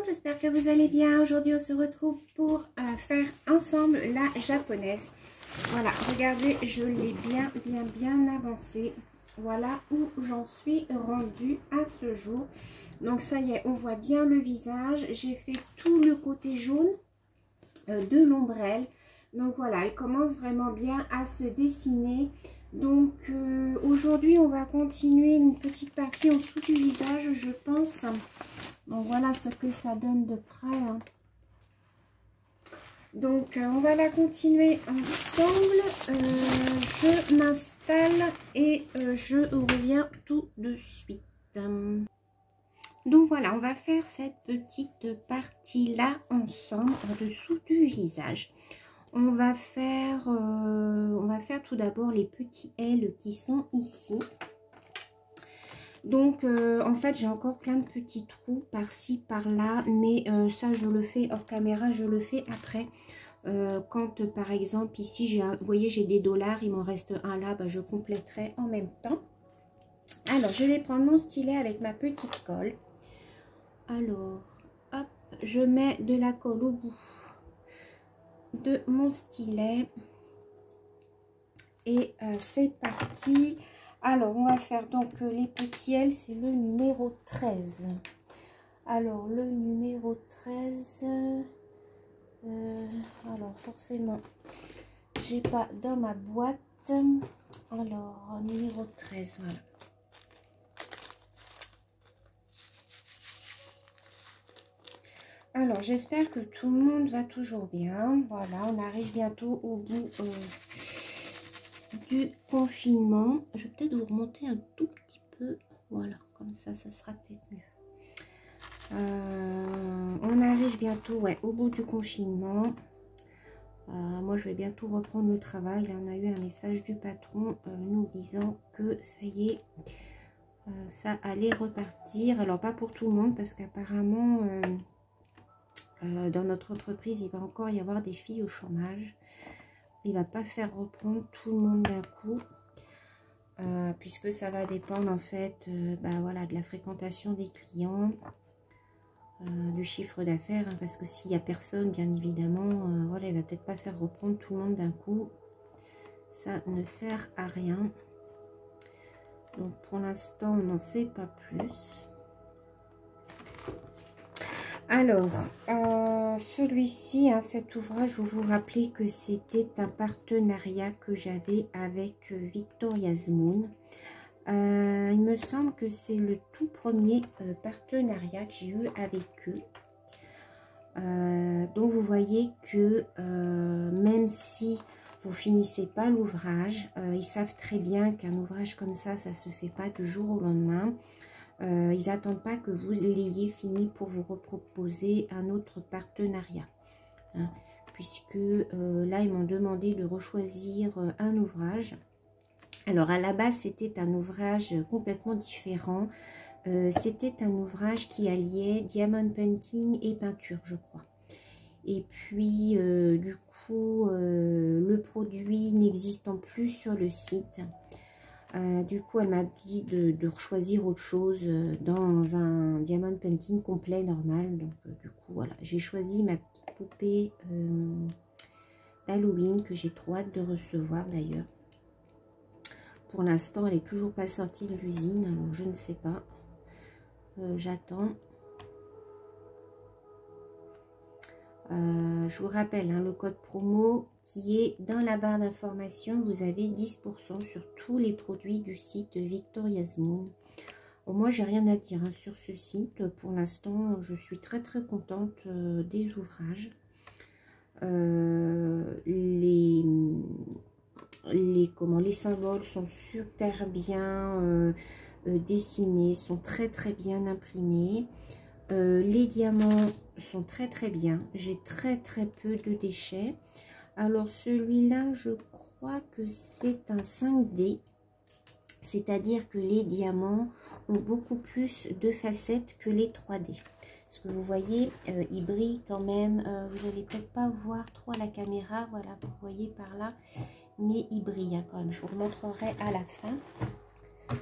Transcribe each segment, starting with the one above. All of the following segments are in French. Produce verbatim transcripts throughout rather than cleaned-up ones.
j'espère que vous allez bien. Aujourd'hui on se retrouve pour euh, faire ensemble la japonaise. Voilà, regardez, je l'ai bien bien bien avancé. Voilà où j'en suis rendue à ce jour. Donc ça y est, on voit bien le visage. J'ai fait tout le côté jaune euh, de l'ombrelle. Donc voilà, elle commence vraiment bien à se dessiner. Donc euh, aujourd'hui on va continuer une petite partie en dessous du visage, je pense. Donc voilà ce que ça donne de près. Hein. Donc euh, on va la continuer ensemble. Euh, je m'installe et euh, je reviens tout de suite. Donc voilà, on va faire cette petite partie là ensemble en dessous du visage. On va faire, euh, on va faire tout d'abord les petits ailes qui sont ici. Donc euh, en fait j'ai encore plein de petits trous par-ci par-là, mais euh, ça je le fais hors caméra, je le fais après. Euh, quand par exemple ici j'ai, vous voyez j'ai des dollars, il m'en reste un là, bah, je compléterai en même temps. Alors je vais prendre mon stylet avec ma petite colle. Alors hop, je mets de la colle au bout de mon stylet et euh, c'est parti. Alors on va faire donc euh, les petits ailes, c'est le numéro treize. Alors le numéro treize, euh, alors forcément j'ai pas dans ma boîte. Alors numéro treize, voilà. Alors j'espère que tout le monde va toujours bien. Voilà, on arrive bientôt au bout euh, du confinement. Je vais peut-être vous remonter un tout petit peu. Voilà, comme ça, ça sera peut-être mieux. Euh, on arrive bientôt ouais, au bout du confinement. Euh, moi, je vais bientôt reprendre le travail. Là, on a eu un message du patron euh, nous disant que ça y est, euh, ça allait repartir. Alors, pas pour tout le monde parce qu'apparemment... Euh, Euh, dans notre entreprise, il va encore y avoir des filles au chômage. Il ne va pas faire reprendre tout le monde d'un coup. Euh, puisque ça va dépendre en fait euh, bah, voilà, de la fréquentation des clients. Euh, du chiffre d'affaires. Hein, parce que s'il n'y a personne, bien évidemment, euh, voilà, il ne va peut-être pas faire reprendre tout le monde d'un coup. Ça ne sert à rien. Donc pour l'instant, on n'en sait pas plus. Alors, euh, celui-ci, hein, cet ouvrage, vous vous rappelez que c'était un partenariat que j'avais avec euh, Victoria's Moon. Euh, il me semble que c'est le tout premier euh, partenariat que j'ai eu avec eux. Euh, donc, vous voyez que euh, même si vous finissez pas l'ouvrage, euh, ils savent très bien qu'un ouvrage comme ça, ça se fait pas du jour au lendemain. Euh, ils n'attendent pas que vous l'ayez fini pour vous reproposer un autre partenariat. Hein, puisque euh, là, ils m'ont demandé de rechoisir euh, un ouvrage. Alors, à la base, c'était un ouvrage complètement différent. Euh, c'était un ouvrage qui alliait diamond painting et peinture, je crois. Et puis, euh, du coup, euh, le produit n'existant plus sur le site. Euh, du coup, elle m'a dit de, de choisir autre chose dans un diamond painting complet normal. Donc, euh, du coup, voilà. J'ai choisi ma petite poupée euh, d'Halloween que j'ai trop hâte de recevoir d'ailleurs. Pour l'instant, elle n'est toujours pas sortie de l'usine. Alors, je ne sais pas. Euh, J'attends. Euh, je vous rappelle hein, le code promo qui est dans la barre d'information. Vous avez dix pour cent sur tous les produits du site Victoria's Moon. Bon, moi, j'ai rien à dire hein, sur ce site. Pour l'instant, je suis très très contente euh, des ouvrages. Euh, les, les, comment, les symboles sont super bien euh, euh, dessinés, sont très très bien imprimés. Euh, les diamants sont très très bien. J'ai très très peu de déchets. Alors celui-là, je crois que c'est un cinq D. C'est-à-dire que les diamants ont beaucoup plus de facettes que les trois D. Parce que vous voyez, euh, ils brillent quand même. Euh, vous n'allez peut-être pas voir trop à la caméra. Voilà, vous voyez par là. Mais ils brillent hein, quand même. Je vous remontrerai à la fin. Euh,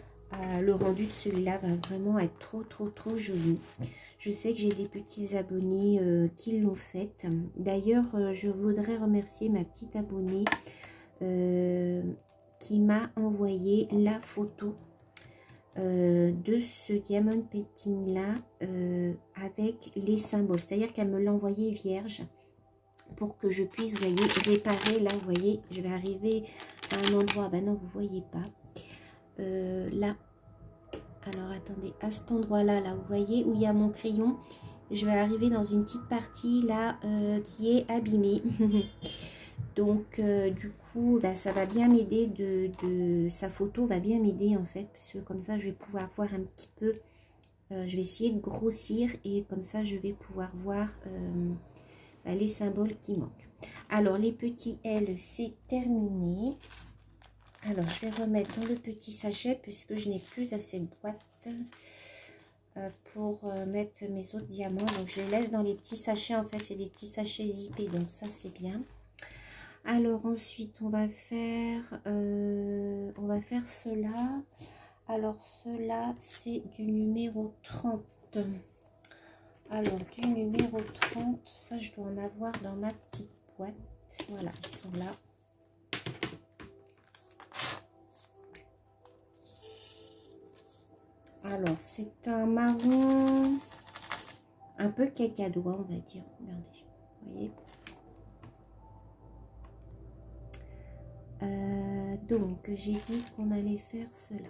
Euh, le rendu de celui-là va vraiment être trop, trop, trop joli. Je sais que j'ai des petits abonnés euh, qui l'ont fait. D'ailleurs, euh, je voudrais remercier ma petite abonnée euh, qui m'a envoyé la photo euh, de ce diamond painting là euh, avec les symboles. C'est-à-dire qu'elle me l'a envoyé vierge pour que je puisse, vous voyez, réparer. Là, vous voyez, je vais arriver à un endroit. Ben non, vous voyez pas. Euh, là, alors attendez, à cet endroit là, là vous voyez où il y a mon crayon, je vais arriver dans une petite partie là euh, qui est abîmée. Donc euh, du coup bah, ça va bien m'aider, de, de sa photo va bien m'aider en fait, parce que comme ça je vais pouvoir voir un petit peu, euh, je vais essayer de grossir et comme ça je vais pouvoir voir euh, bah, les symboles qui manquent. Alors les petits L c'est terminé. Alors, je vais remettre dans le petit sachet puisque je n'ai plus assez de boîte euh, pour euh, mettre mes autres diamants. Donc, je les laisse dans les petits sachets. En fait, c'est des petits sachets zippés. Donc, ça, c'est bien. Alors, ensuite, on va faire, euh, on va faire cela. Alors, cela, c'est du numéro trente. Alors, du numéro trente, ça, je dois en avoir dans ma petite boîte. Voilà, ils sont là. Alors, c'est un marron un peu cacadois, on va dire. Regardez, vous voyez. Euh, donc, j'ai dit qu'on allait faire cela.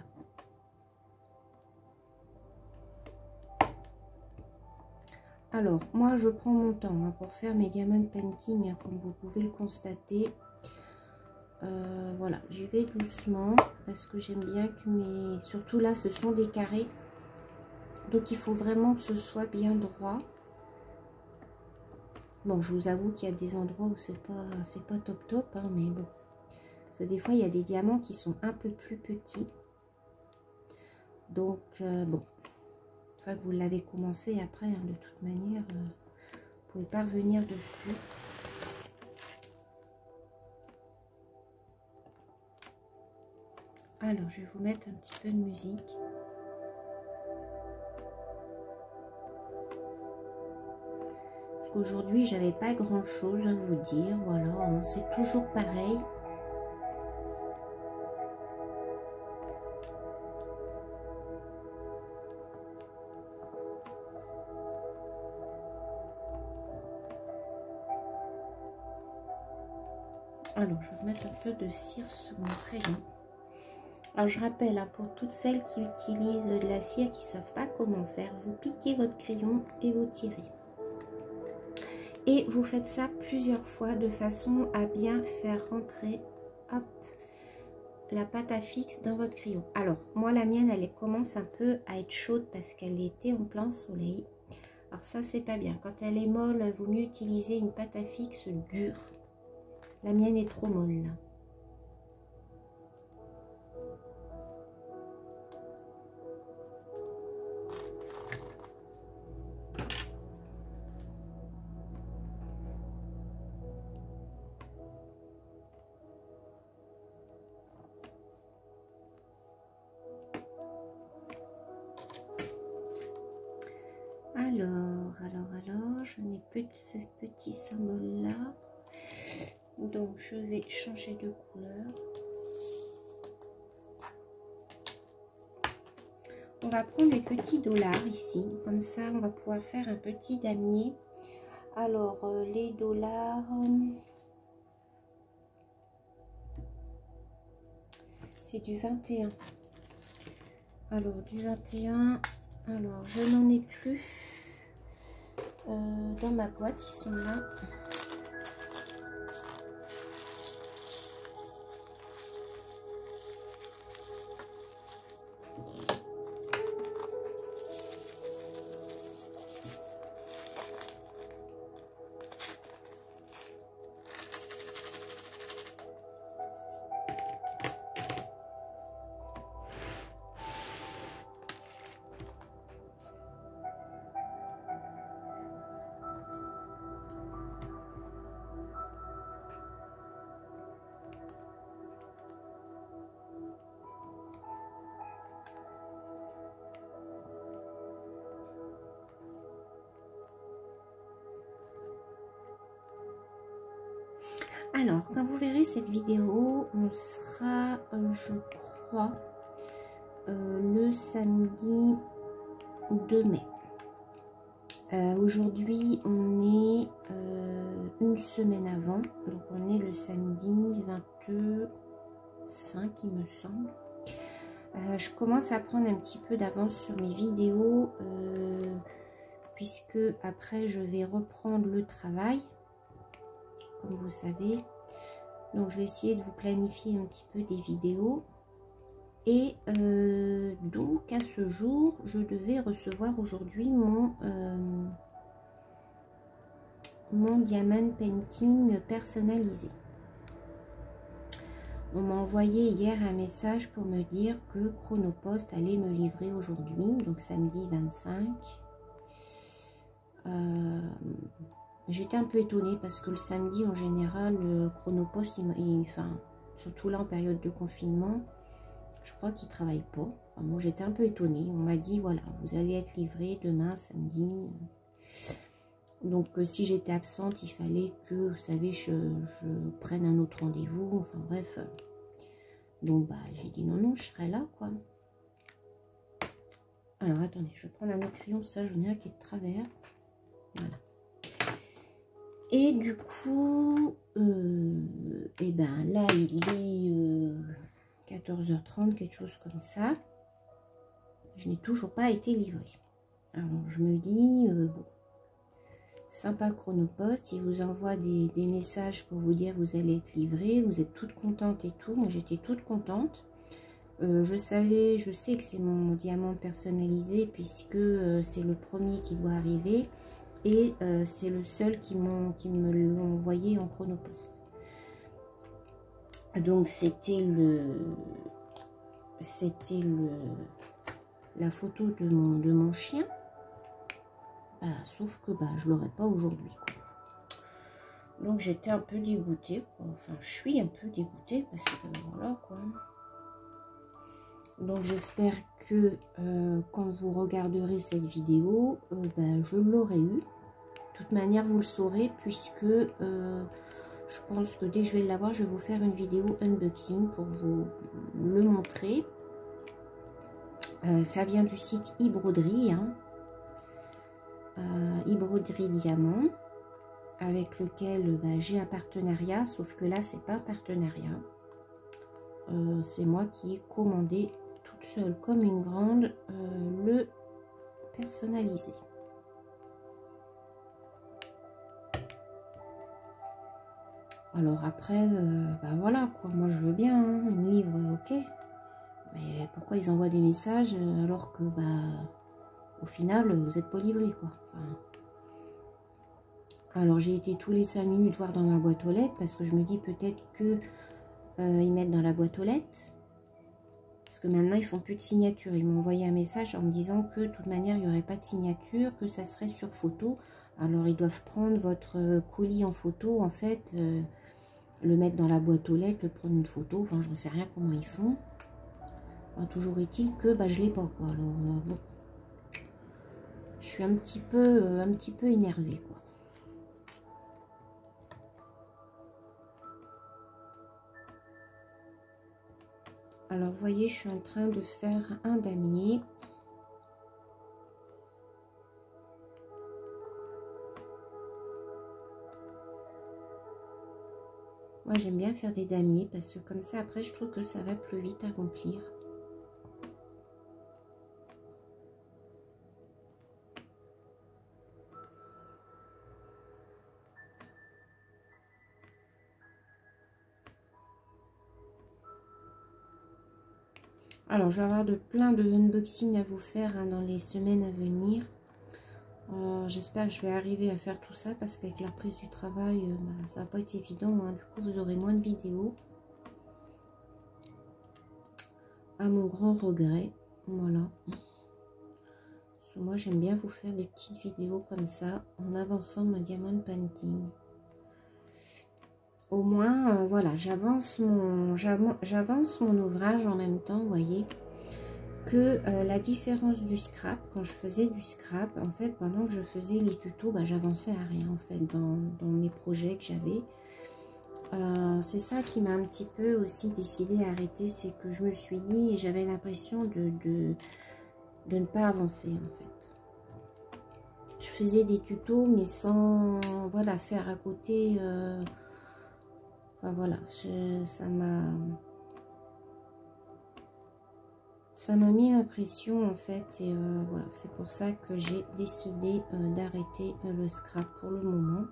Alors, moi, je prends mon temps hein, pour faire mes diamond painting, hein, comme vous pouvez le constater. Euh, voilà, j'y vais doucement parce que j'aime bien que mes... Surtout là, ce sont des carrés. Donc, il faut vraiment que ce soit bien droit. Bon, je vous avoue qu'il y a des endroits où c'est pas, c'est pas top top, hein, mais bon. Parce que des fois, il y a des diamants qui sont un peu plus petits. Donc, euh, bon. Une fois que vous l'avez commencé, après, hein, de toute manière, euh, vous pouvez pas revenir dessus. Alors, je vais vous mettre un petit peu de musique. Parce qu'aujourd'hui, j'avais pas grand chose à vous dire. Voilà, hein, c'est toujours pareil. Alors, je vais mettre un peu de cire sur mon crayon. Alors, je rappelle, hein, pour toutes celles qui utilisent de la cire, qui ne savent pas comment faire, vous piquez votre crayon et vous tirez. Et vous faites ça plusieurs fois de façon à bien faire rentrer hop, la pâte à fixe dans votre crayon. Alors, moi, la mienne, elle commence un peu à être chaude parce qu'elle était en plein soleil. Alors ça, c'est pas bien. Quand elle est molle, il vaut mieux utiliser une pâte à fixe dure. La mienne est trop molle, là. Alors, alors, alors, je n'ai plus de ce petit symbole-là. Donc, je vais changer de couleur. On va prendre les petits dollars ici. Comme ça, on va pouvoir faire un petit damier. Alors, euh, les dollars... c'est du vingt et un. Alors, du vingt et un... Alors, je n'en ai plus euh, dans ma boîte. Ils sont là. Alors, quand vous verrez cette vidéo, on sera, euh, je crois, euh, le samedi deux mai. Euh, Aujourd'hui, on est euh, une semaine avant, donc on est le samedi vingt-cinq, il me semble. Euh, je commence à prendre un petit peu d'avance sur mes vidéos, euh, puisque après je vais reprendre le travail, comme vous savez. Donc je vais essayer de vous planifier un petit peu des vidéos. Et euh, donc à ce jour, je devais recevoir aujourd'hui mon, euh, mon diamant painting personnalisé. On m'a envoyé hier un message pour me dire que Chronopost allait me livrer aujourd'hui, donc samedi vingt-cinq. Euh, J'étais un peu étonnée parce que le samedi en général, le Chronopost, il, il, enfin, surtout là en période de confinement, je crois qu'il ne travaille pas. Enfin, moi j'étais un peu étonnée. On m'a dit voilà, vous allez être livré demain samedi. Donc euh, si j'étais absente, il fallait que, vous savez, je, je prenne un autre rendez-vous. Enfin bref. Donc bah j'ai dit non, non, je serai là quoi. Alors attendez, je vais prendre un autre crayon, ça j'en ai un qui est de travers. Voilà. Et du coup, euh, et ben là il est euh, quatorze heures trente, quelque chose comme ça. Je n'ai toujours pas été livrée. Alors je me dis, euh, bon, sympa Chronopost, il vous envoie des, des messages pour vous dire vous allez être livré, vous êtes toute contente et tout. Moi j'étais toute contente. Euh, je savais, je sais que c'est mon diamant personnalisé puisque euh, c'est le premier qui doit arriver. Et euh, c'est le seul qui, qui me l'ont envoyé en Chronopost. Donc c'était le c'était le la photo de mon, de mon chien. Bah, sauf que bah, je l'aurais pas aujourd'hui. Donc j'étais un peu dégoûtée, quoi. Enfin je suis un peu dégoûtée parce que voilà quoi. Donc j'espère que euh, quand vous regarderez cette vidéo, euh, bah, je l'aurai eu. De toute manière, vous le saurez puisque euh, je pense que dès que je vais l'avoir, je vais vous faire une vidéo unboxing pour vous le montrer. Euh, ça vient du site e-broderie, hein, euh, e-broderie diamant, avec lequel bah, j'ai un partenariat, sauf que là, c'est pas un partenariat. Euh, c'est moi qui ai commandé toute seule comme une grande euh, le personnalisé. Alors après, euh, bah voilà quoi, moi je veux bien, hein, une livre, ok. Mais pourquoi ils envoient des messages alors que, bah, au final, vous n'êtes pas livré quoi. Enfin, alors j'ai été tous les cinq minutes voir dans ma boîte aux lettres parce que je me dis peut-être que euh, ils mettent dans la boîte aux lettres. Parce que maintenant ils font plus de signature. Ils m'ont envoyé un message en me disant que de toute manière il n'y aurait pas de signature, que ça serait sur photo. Alors ils doivent prendre votre colis en photo en fait. Euh, le mettre dans la boîte aux lettres, le prendre une photo, enfin je ne sais rien comment ils font. Enfin, toujours est-il que bah, je l'ai pas quoi. Alors euh, bon, je suis un petit peu, euh, un petit peu énervée quoi. Alors vous voyez, je suis en train de faire un damier. Moi j'aime bien faire des damiers parce que comme ça après je trouve que ça va plus vite à remplir. Alors je vais avoir de plein de unboxing à vous faire hein, dans les semaines à venir. Euh, J'espère que je vais arriver à faire tout ça parce qu'avec la reprise du travail, euh, bah, ça va pas être évident. Hein. Du coup, vous aurez moins de vidéos. À mon grand regret. Voilà. Parce que moi, j'aime bien vous faire des petites vidéos comme ça en avançant mon diamant painting. Au moins, euh, voilà, j'avance mon, j'avance mon ouvrage en même temps, vous voyez. Que euh, la différence du scrap, quand je faisais du scrap, en fait, pendant que je faisais les tutos, bah, j'avançais à rien, en fait, dans, dans mes projets que j'avais. Euh, c'est ça qui m'a un petit peu aussi décidé à arrêter, c'est que je me suis dit, et j'avais l'impression de, de, de ne pas avancer en fait. Je faisais des tutos mais sans voilà, faire à côté. Euh, enfin voilà, je, ça m'a ça m'a mis la pression en fait. Et euh, voilà, c'est pour ça que j'ai décidé euh, d'arrêter euh, le scrap pour le moment.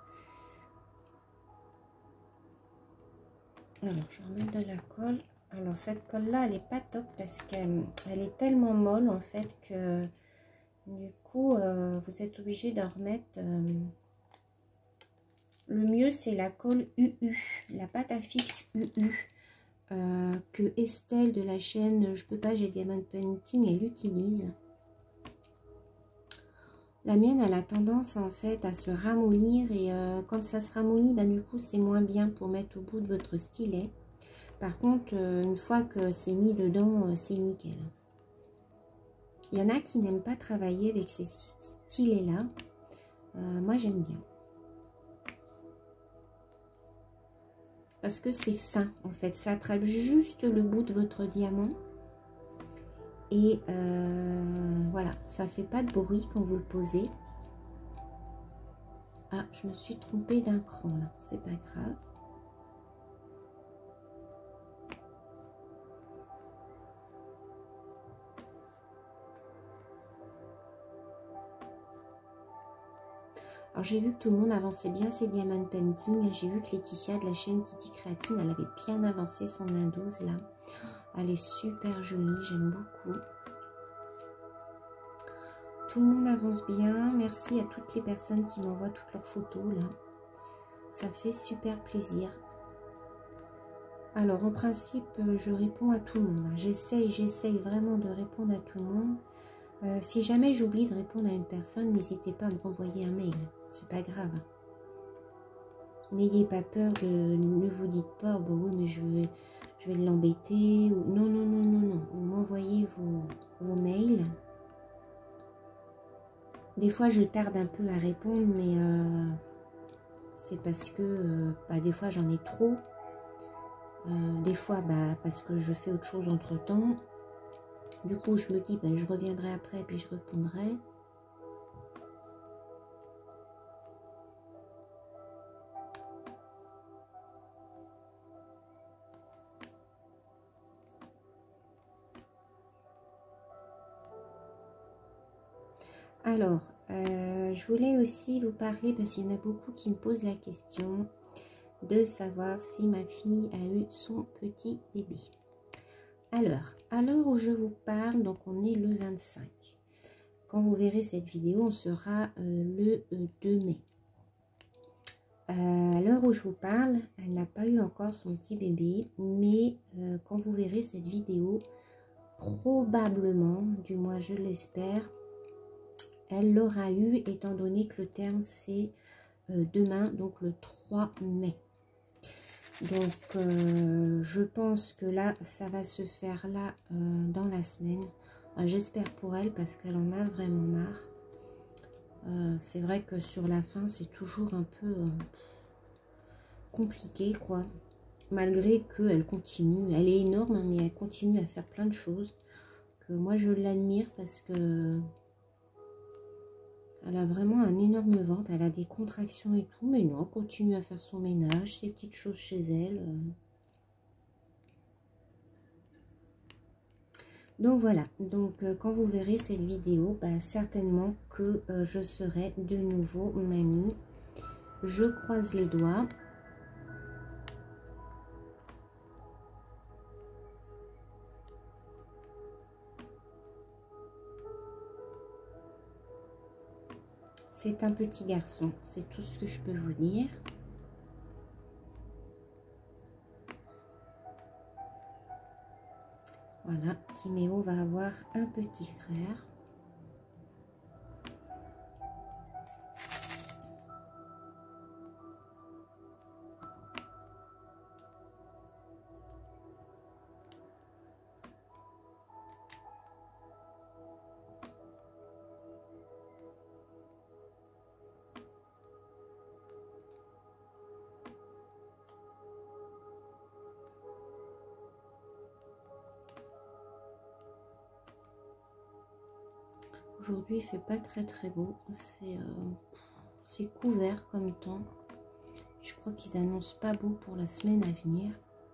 Alors, je vais remettre de la colle. Alors, cette colle-là, elle n'est pas top parce qu'elle elle est tellement molle, en fait, que du coup, euh, vous êtes obligé d'en remettre. Euh, le mieux, c'est la colle U U, la pâte à fixe U U, euh, que Estelle de la chaîne Je peux pas, j'ai Diamond Painting, elle utilise. La mienne, elle a tendance, en fait, à se ramollir. Et euh, quand ça se ramollit, bah, du coup, c'est moins bien pour mettre au bout de votre stylet. Par contre, une fois que c'est mis dedans, c'est nickel. Il y en a qui n'aiment pas travailler avec ces stylets-là. Euh, moi, j'aime bien. Parce que c'est fin, en fait. Ça attrape juste le bout de votre diamant. Et euh, voilà, ça fait pas de bruit quand vous le posez. Ah, je me suis trompée d'un cran, là. C'est pas grave. Alors j'ai vu que tout le monde avançait bien ses Diamond Painting. J'ai vu que Laetitia de la chaîne Kitty Créatine, elle avait bien avancé son un douze là. Elle est super jolie, j'aime beaucoup. Tout le monde avance bien. Merci à toutes les personnes qui m'envoient toutes leurs photos là. Ça fait super plaisir. Alors en principe, je réponds à tout le monde. J'essaye, j'essaye vraiment de répondre à tout le monde. Euh, si jamais j'oublie de répondre à une personne, n'hésitez pas à me renvoyer un mail. C'est pas grave. N'ayez pas peur de... Ne vous dites pas, oh, bah oui, mais je vais, je vais l'embêter. Ou... Non, non, non, non, non. Vous m'envoyez vos, vos mails. Des fois, je tarde un peu à répondre, mais euh, c'est parce que euh, bah, des fois, j'en ai trop. Euh, des fois, bah, parce que je fais autre chose entre-temps. Du coup, je me dis, ben, je reviendrai après, puis je répondrai. Alors, euh, je voulais aussi vous parler, parce qu'il y en a beaucoup qui me posent la question, de savoir si ma fille a eu son petit bébé. Alors, à l'heure où je vous parle, donc on est le vingt-cinq. Quand vous verrez cette vidéo, on sera euh, le euh, deux mai. Euh, à l'heure où je vous parle, elle n'a pas eu encore son petit bébé, mais euh, quand vous verrez cette vidéo, probablement, du moins je l'espère, elle l'aura eu, étant donné que le terme c'est euh, demain, donc le trois mai. Donc euh, je pense que là, ça va se faire là euh, dans la semaine. Euh, J'espère pour elle parce qu'elle en a vraiment marre. Euh, c'est vrai que sur la fin, c'est toujours un peu euh, compliqué, quoi. Malgré qu'elle continue. Elle est énorme, mais elle continue à faire plein de choses. Que moi, je l'admire parce que elle a vraiment un énorme ventre. Elle a des contractions et tout. Mais non, elle continue à faire son ménage, ses petites choses chez elle. Donc voilà. Donc euh, quand vous verrez cette vidéo, bah, certainement que euh, je serai de nouveau mamie. Je croise les doigts. C'est un petit garçon, c'est tout ce que je peux vous dire. Voilà, Timéo va avoir un petit frère. aujourd'hui il fait pas très très beau. C'est euh, c'est couvert comme temps. Je crois qu'ils annoncent pas beau pour la semaine à venir.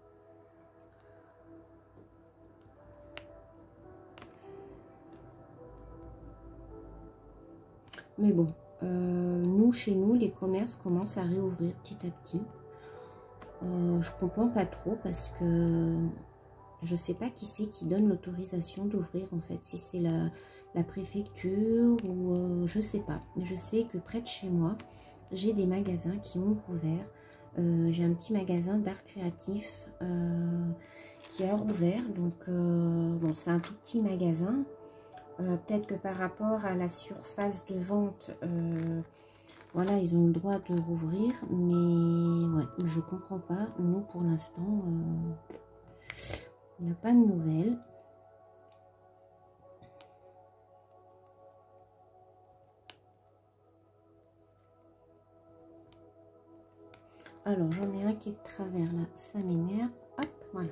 Mais bon, euh, nous, chez nous, les commerces commencent à réouvrir petit à petit. Euh, je comprends pas trop parce que je sais pas qui c'est qui donne l'autorisation d'ouvrir en fait. Si c'est la, la préfecture ou euh, je sais pas. Je sais que près de chez moi, j'ai des magasins qui ont rouvert. Euh, j'ai un petit magasin d'art créatif euh, qui a rouvert. Donc, euh, bon, c'est un tout petit magasin. Euh, peut-être que par rapport à la surface de vente, euh, voilà, ils ont le droit de rouvrir, mais ouais, je comprends pas. Nous, pour l'instant, euh, on n'a pas de nouvelles. Alors, j'en ai un qui est de travers là, ça m'énerve. Hop, voilà.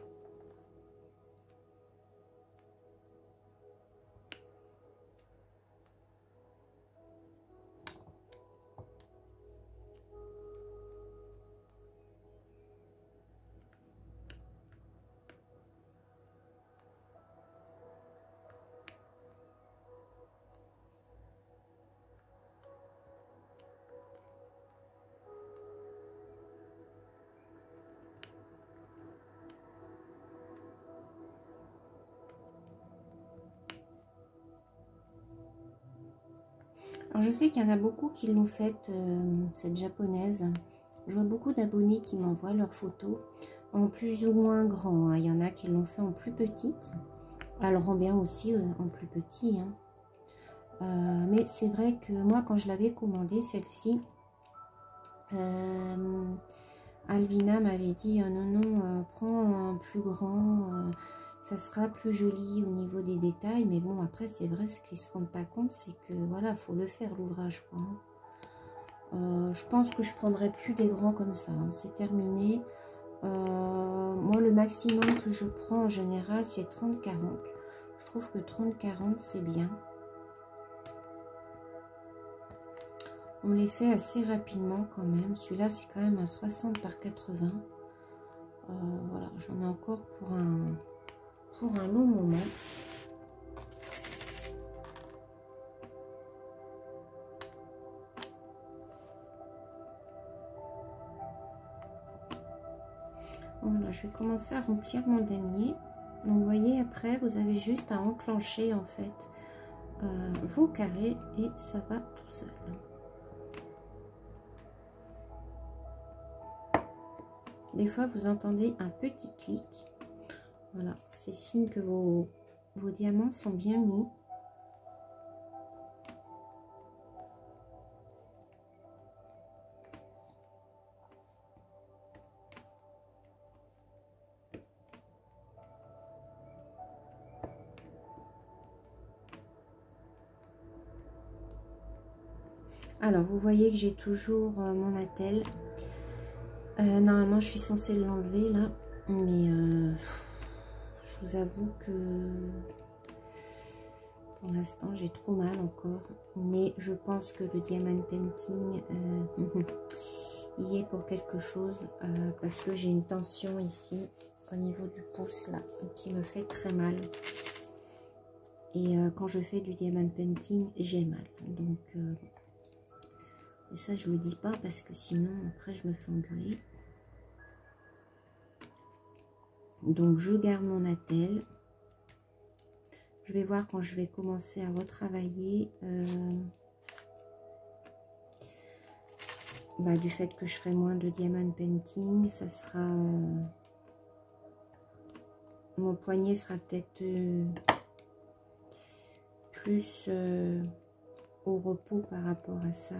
Alors, je sais qu'il y en a beaucoup qui l'ont faite, euh, cette japonaise. Je vois beaucoup d'abonnés qui m'envoient leurs photos en plus ou moins grand. Hein. Il y en a qui l'ont fait en plus petite. Elle rend bien aussi euh, en plus petit. Hein. Euh, mais c'est vrai que moi, quand je l'avais commandée, celle-ci, euh, Alvina m'avait dit euh, non, non, euh, prends un plus grand, euh, ça sera plus joli au niveau des détails. Mais bon, après, c'est vrai, ce qu'ils ne se rendent pas compte, c'est que voilà, faut le faire l'ouvrage. Quoi. Euh, je pense que je prendrai plus des grands comme ça. Hein, c'est terminé. Euh, moi, le maximum que je prends en général, c'est trente quarante. Je trouve que trente quarante, c'est bien. On les fait assez rapidement quand même. Celui-là, c'est quand même un soixante par quatre-vingts. Euh, voilà, j'en ai encore pour un, pour un long moment. Voilà, je vais commencer à remplir mon damier. Donc, vous voyez, après, vous avez juste à enclencher, en fait, euh, vos carrés et ça va tout seul. Des fois, vous entendez un petit clic. Voilà, c'est signe que vos, vos diamants sont bien mis. Alors, vous voyez que j'ai toujours euh, mon attel. Euh, normalement, je suis censée l'enlever là. Mais euh, je vous avoue que pour l'instant, j'ai trop mal encore. Mais je pense que le diamant painting euh, y est pour quelque chose. Euh, parce que j'ai une tension ici au niveau du pouce là qui me fait très mal. Et euh, quand je fais du diamant painting, j'ai mal. Donc... Euh, et ça, je ne le dis pas parce que sinon, après, je me fais engueuler. Donc, je garde mon attel. Je vais voir quand je vais commencer à retravailler. Euh, bah, du fait que je ferai moins de diamond painting, ça sera... Euh, mon poignet sera peut-être euh, plus euh, au repos par rapport à ça.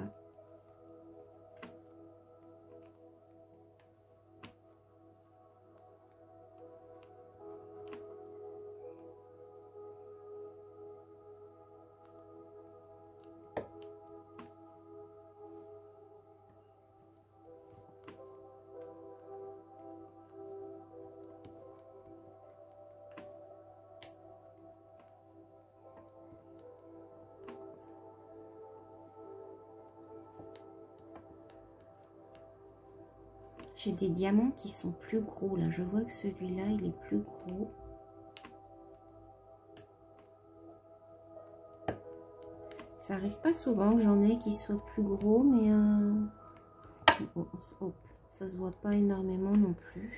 J'ai des diamants qui sont plus gros là. Je vois que celui-là, il est plus gros. Ça arrive pas souvent que j'en ai qui soient plus gros, mais euh... bon, oh, ça se voit pas énormément non plus.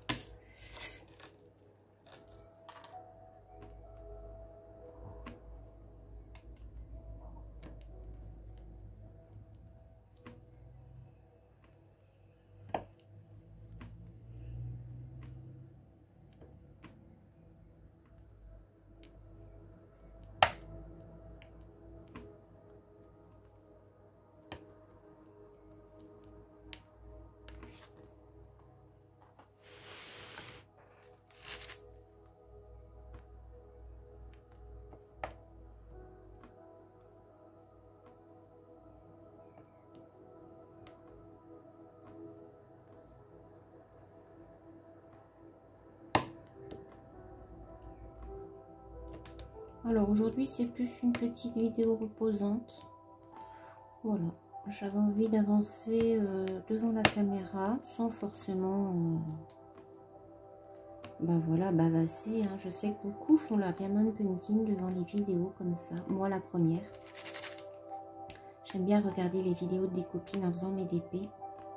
Alors aujourd'hui c'est plus une petite vidéo reposante. Voilà, j'avais envie d'avancer euh, devant la caméra sans forcément euh, ben voilà, bavasser. Hein. Je sais que beaucoup font leur diamond painting devant les vidéos comme ça. Moi la première. J'aime bien regarder les vidéos des copines en faisant mes D P.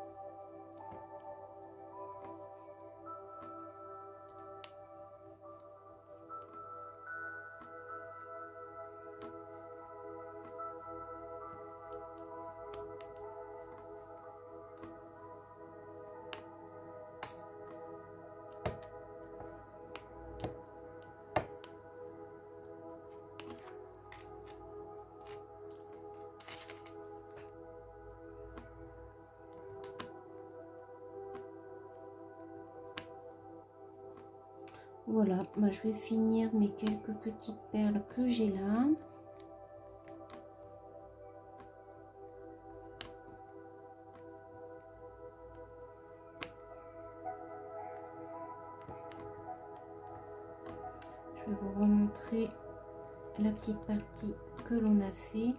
Voilà, bah, je vais finir mes quelques petites perles que j'ai là. Je vais vous remontrer la petite partie que l'on a fait.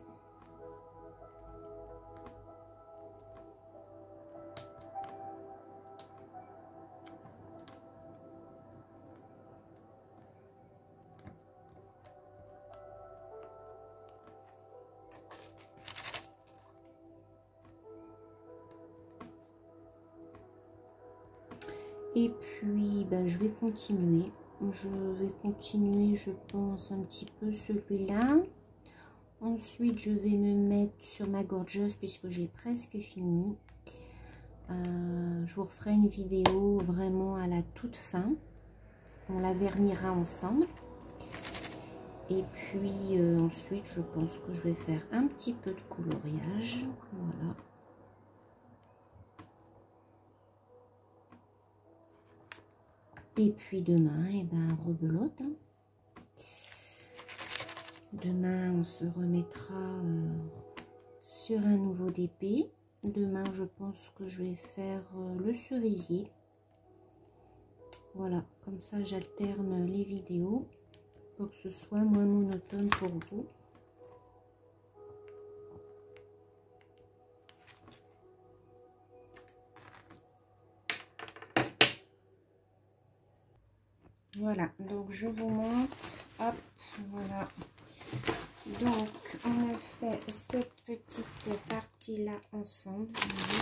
Et puis ben, je vais continuer. Je vais continuer, je pense, un petit peu celui-là. Ensuite, je vais me mettre sur ma gorgeuse puisque j'ai presque fini. Euh, je vous referai une vidéo vraiment à la toute fin. On la vernira ensemble. Et puis euh, ensuite, je pense que je vais faire un petit peu de coloriage. Voilà. Et puis demain, et eh ben, rebelote. Hein. Demain, on se remettra euh, sur un nouveau D P. Demain, je pense que je vais faire euh, le cerisier. Voilà, comme ça, j'alterne les vidéos pour que ce soit moins monotone pour vous. Voilà, donc je vous montre. Hop, voilà. Donc, on a fait cette petite partie-là ensemble.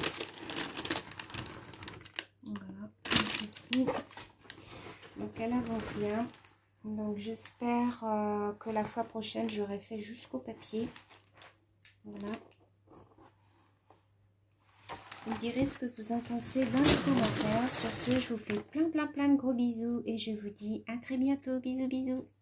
Voilà, ici. Donc, elle avance bien. Donc, j'espère euh, que la fois prochaine, j'aurai fait jusqu'au papier. Voilà. Vous me direz ce que vous en pensez dans les commentaires. Sur ce, je vous fais plein, plein, plein de gros bisous. Et je vous dis à très bientôt. Bisous, bisous.